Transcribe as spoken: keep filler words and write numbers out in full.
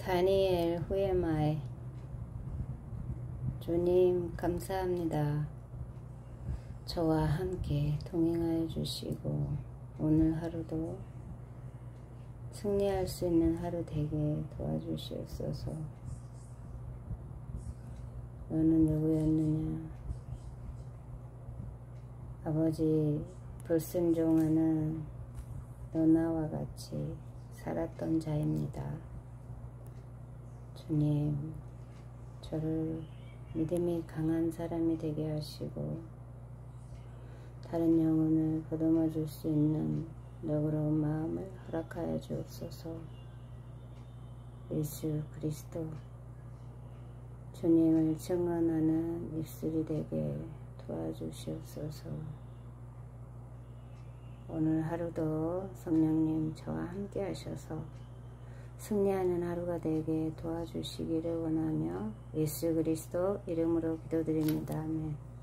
다니엘 후에마에. 주님 감사합니다. 저와 함께 동행하여 주시고 오늘 하루도 승리할 수 있는 하루 되게 도와주시옵소서. 너는 누구였느냐? 아버지, 불순종하는 너나와 같이 살았던 자입니다. 주님, 저를 믿음이 강한 사람이 되게 하시고 다른 영혼을 보듬어 줄 수 있는 너그러운 마음을 허락하여 주옵소서. 예수 그리스도 주님을 증언하는 입술이 되게 도와주시옵소서. 오늘 하루도 성령님 저와 함께 하셔서 승리하는 하루가 되게 도와주시기를 원하며 예수 그리스도 이름으로 기도드립니다. 아멘.